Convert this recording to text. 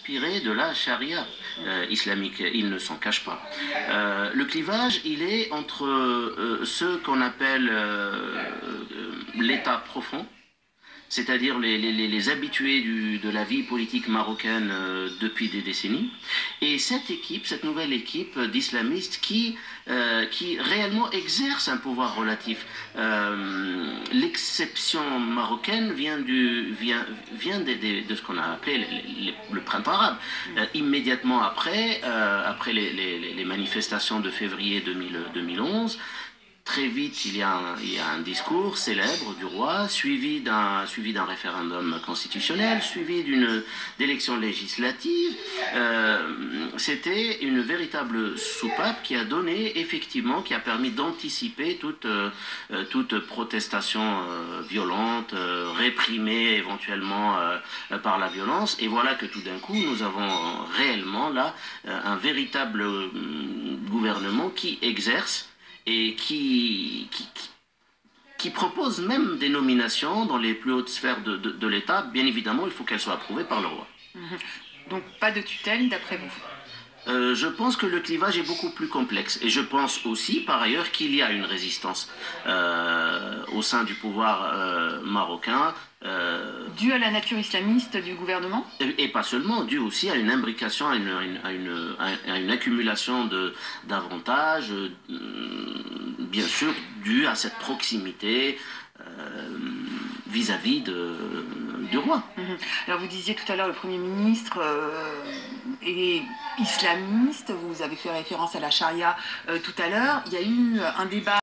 inspiré de la charia islamique, il ne s'en cache pas. Le clivage, il est entre ceux qu'on appelle l'État profond, c'est-à-dire les habitués de la vie politique marocaine depuis des décennies, et cette équipe, cette nouvelle équipe d'islamistes qui réellement exerce un pouvoir relatif. L'exception marocaine vient de ce qu'on a appelé le printemps arabe. Immédiatement après les manifestations de février 2011, très vite, il y a un discours célèbre du roi, suivi d'un référendum constitutionnel, suivi d'élections législatives. C'était une véritable soupape qui a donné, effectivement, qui a permis d'anticiper toute protestation violente, réprimée éventuellement par la violence. Et voilà que tout d'un coup, nous avons réellement là un véritable gouvernement qui exerce et qui propose même des nominations dans les plus hautes sphères de l'État. Bien évidemment, il faut qu'elles soient approuvées par le roi. Donc pas de tutelle, d'après vous? Je pense que le clivage est beaucoup plus complexe. Et je pense aussi, par ailleurs, qu'il y a une résistance au sein du pouvoir marocain. Dû à la nature islamiste du gouvernement? Et pas seulement, dû aussi à une imbrication, à une accumulation d'avantages, bien sûr, dû à cette proximité vis-à-vis du roi. Alors vous disiez tout à l'heure, le Premier ministre est islamiste, vous avez fait référence à la charia tout à l'heure. Il y a eu un débat